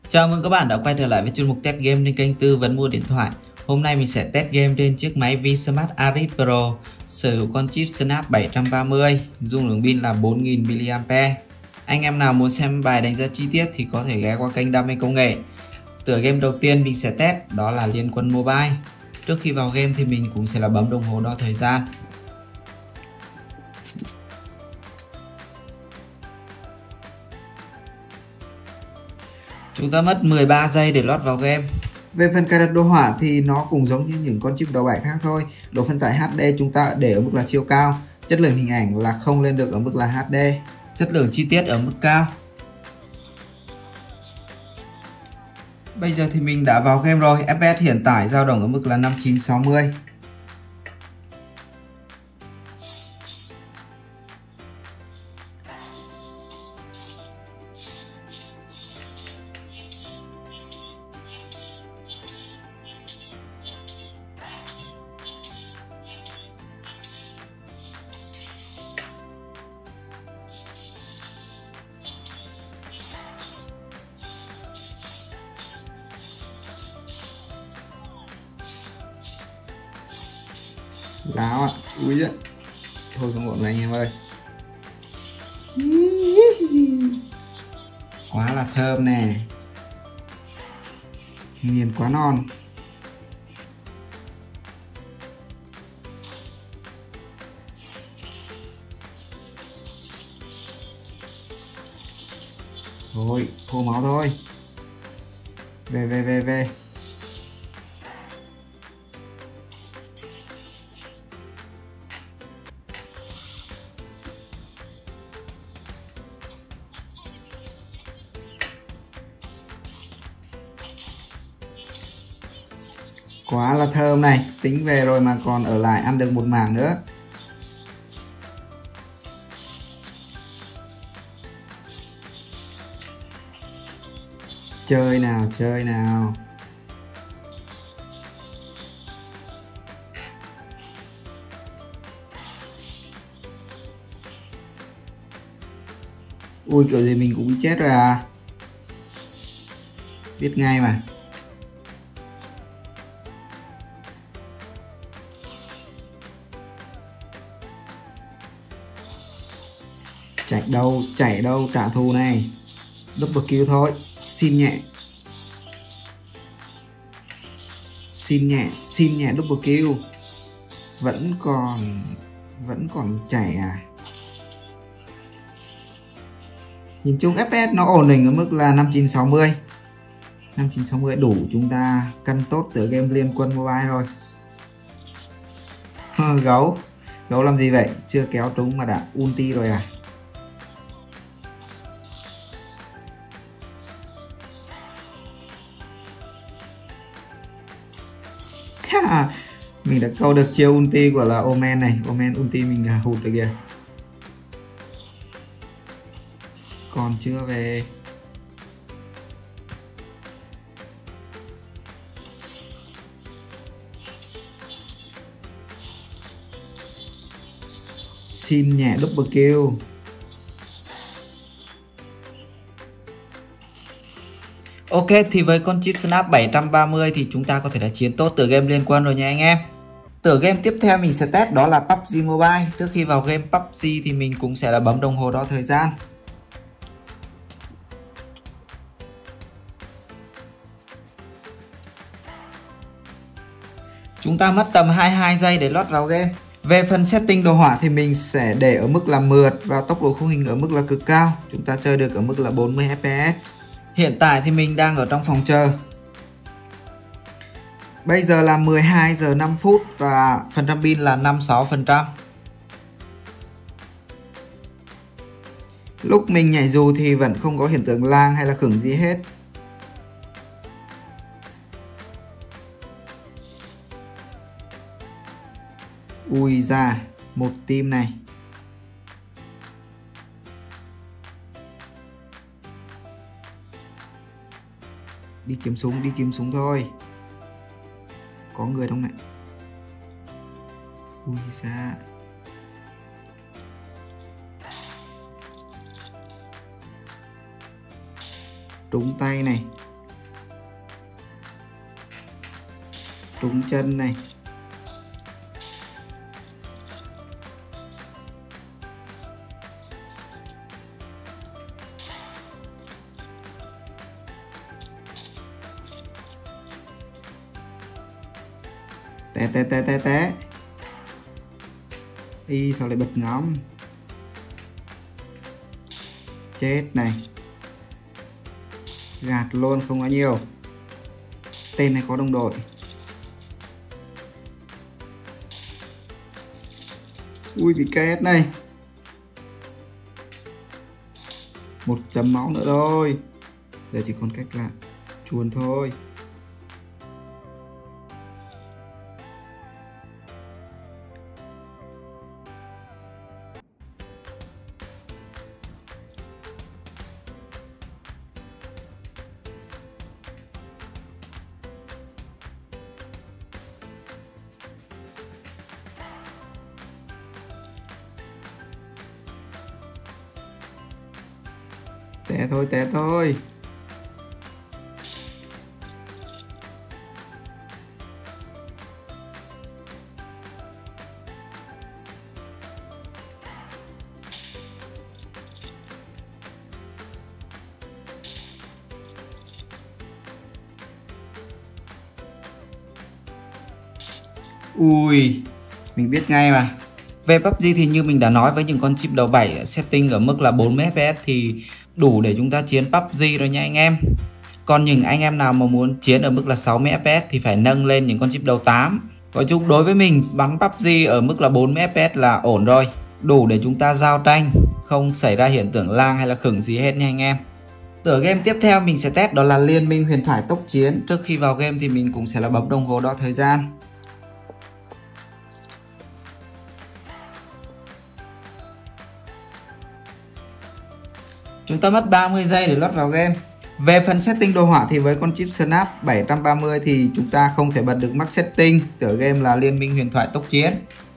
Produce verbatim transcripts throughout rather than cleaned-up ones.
Chào mừng các bạn đã quay trở lại với chuyên mục test game trên kênh tư vấn mua điện thoại. Hôm nay mình sẽ test game trên chiếc máy VSmart Aris Pro sở hữu con chip Snap bảy trăm ba mươi, dung lượng pin là bốn nghìn mi-li-am-pe. Anh em nào muốn xem bài đánh giá chi tiết thì có thể ghé qua kênh Đam mê công nghệ. Tựa game đầu tiên mình sẽ test đó là Liên Quân Mobile. Trước khi vào game thì mình cũng sẽ là bấm đồng hồ đo thời gian. Chúng ta mất mười ba giây để lót vào game. Về phần cài đặt đồ họa thì nó cũng giống như những con chip đầu bảy khác thôi. Độ phân giải hát đê chúng ta để ở mức là siêu cao. Chất lượng hình ảnh là không lên được ở mức là hát đê. Chất lượng chi tiết ở mức cao. Bây giờ thì mình đã vào game rồi. ép pê ét hiện tại dao động ở mức là năm chín sáu mươi. Láo ạ, à. Ui ạ. Thôi không ổn rồi anh em ơi. Quá là thơm nè. Nghiền quá non. Thôi, khô máu thôi. Về về về về. Quá là thơm này, tính về rồi mà còn ở lại ăn được một mảng nữa. Chơi nào, chơi nào. Ui kiểu gì mình cũng bị chết rồi à. Biết ngay mà. Chạy đâu, chạy đâu, trả thù này. Double kill thôi, xin nhẹ. Xin nhẹ, xin nhẹ double kill. Vẫn còn, vẫn còn chạy à. Nhìn chung ép pê ét nó ổn định ở mức là năm chín sáu mươi. năm chín sáu mươi đủ chúng ta cân tốt tựa game Liên Quân Mobile rồi. Gấu, gấu làm gì vậy? Chưa kéo trúng mà đã ulti rồi à. Mình đã câu được chiêu ulti của là Omen này. Omen ulti mình hụt được kìa. Còn chưa về. Xin nhẹ double kill. Ok, thì với con chip Snap bảy trăm ba mươi thì chúng ta có thể là chiến tốt tựa game Liên Quân rồi nha anh em. Tựa game tiếp theo mình sẽ test đó là pê u bê giê Mobile. Trước khi vào game pê u bê giê thì mình cũng sẽ là bấm đồng hồ đo thời gian. Chúng ta mất tầm hai mươi hai giây để lót vào game. Về phần setting đồ họa thì mình sẽ để ở mức là mượt và tốc độ khung hình ở mức là cực cao. Chúng ta chơi được ở mức là bốn mươi ép pê ét. Hiện tại thì mình đang ở trong phòng chờ. Bây giờ là mười hai giờ năm phút và phần trăm pin là năm mươi sáu phần trăm. Lúc mình nhảy dù thì vẫn không có hiện tượng lag hay là khửng gì hết. Ui da, một team này. Đi kiếm súng, đi kiếm súng thôi. Có người không này? Ui da. Trúng tay này. trúng chân này. Té té té té té. Y sao lại bật ngắm. Chết này. Gạt luôn, không nói nhiều. Tên này có đồng đội. Ui bị két này. Một chấm máu nữa thôi. Giờ chỉ còn cách là chuồn thôi. Té thôi, té thôi. Ui, mình biết ngay mà. Về pê u bê giê thì như mình đã nói, với những con chip đầu bảy setting ở mức là bốn mươi ép pê ét thì đủ để chúng ta chiến pê u bê giê rồi nha anh em. Còn những anh em nào mà muốn chiến ở mức là sáu mươi ép pê ét thì phải nâng lên những con chip đầu tám. Nói chung đối với mình, bắn pê u bê giê ở mức là bốn mươi ép pê ét là ổn rồi, đủ để chúng ta giao tranh, không xảy ra hiện tượng lag hay là khửng gì hết nha anh em. Tựa game tiếp theo mình sẽ test đó là Liên minh huyền thoại tốc chiến. Trước khi vào game thì mình cũng sẽ là bấm đồng hồ đo thời gian. Chúng ta mất ba mươi giây để lót vào game. Về phần setting đồ họa thì với con chip Snap bảy trăm ba mươi thì chúng ta không thể bật được max setting. Tựa game là Liên minh huyền thoại tốc chiến.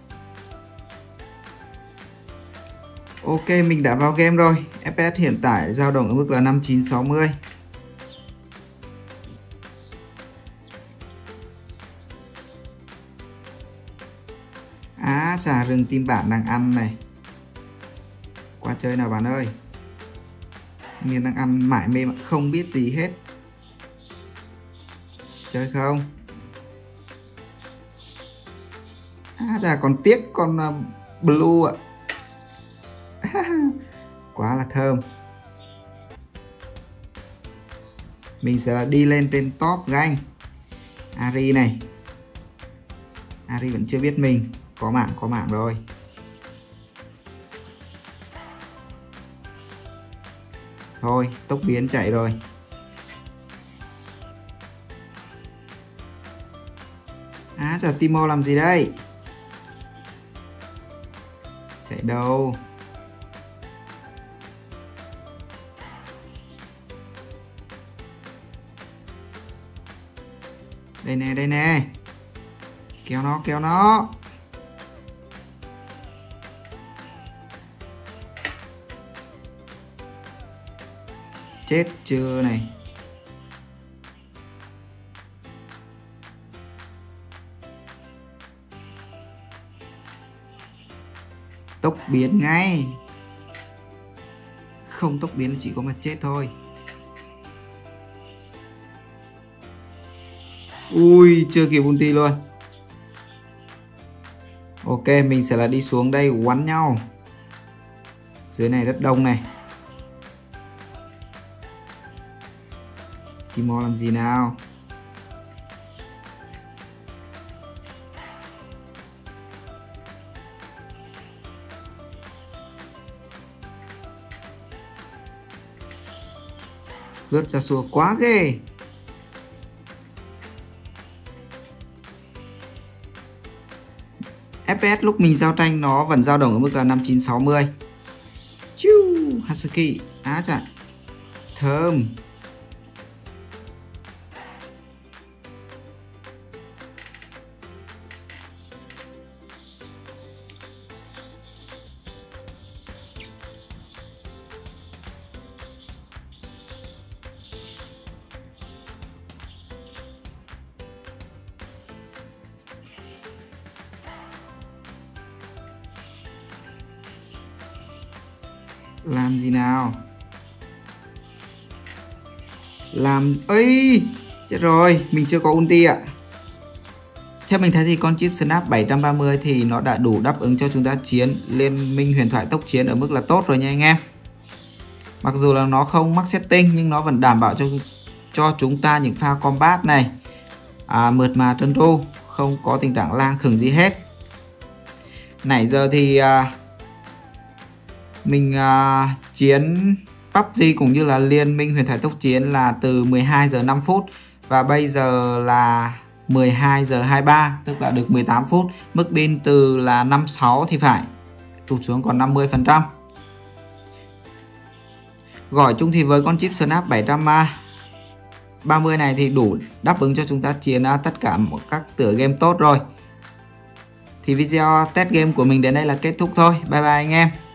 Ok, mình đã vào game rồi. ép pê ét hiện tại dao động ở mức là năm chín sáu mươi. Á, chà, rừng tim bạn đang ăn này. Qua chơi nào bạn ơi. Nghiên đang ăn mải mê mà không biết gì hết. Chơi không? À chà, còn tiếc con uh, Blue ạ. Quá là thơm. Mình sẽ là đi lên trên top ganh. Ari này. Ari vẫn chưa biết mình. Có mạng, có mạng rồi. Thôi, tốc biến chạy rồi. À, giờ Timo làm gì đây? Chạy đâu? Đây nè, đây nè. Kéo nó, kéo nó. Chết chưa này. Tốc biến ngay. Không tốc biến chỉ có mà chết thôi. Ui, chưa kịp ulti luôn. Ok, mình sẽ là đi xuống đây quắn nhau. Dưới này rất đông này. Timo làm gì nào? Lướt ra xua quá ghê. ép pê ét lúc mình giao tranh nó vẫn dao động ở mức là năm chín sáu mươi. Chiu, Hatsuki. Á chà. Thơm. Làm gì nào? Làm... ấy chết rồi, mình chưa có ulti ạ. Theo mình thấy thì con chip Snap bảy trăm ba mươi thì nó đã đủ đáp ứng cho chúng ta chiến Liên minh huyền thoại tốc chiến ở mức là tốt rồi nha anh em. Mặc dù là nó không mắc setting nhưng nó vẫn đảm bảo cho cho chúng ta những pha combat này à, mượt mà trơn tru, không có tình trạng lang khừng gì hết. Nãy giờ thì à, mình à, chiến pê u bê giê cũng như là Liên minh huyền thoại tốc chiến là từ mười hai giờ năm phút và bây giờ là mười hai giờ hai mươi ba, tức là được mười tám phút. Mức pin từ là năm mươi sáu thì phải tụt xuống còn năm mươi phần trăm. Gọi chung thì với con chip Snap bảy trăm ba mươi này thì đủ đáp ứng cho chúng ta chiến tất cả các tựa game tốt rồi. Thì video test game của mình đến đây là kết thúc thôi. Bye bye anh em.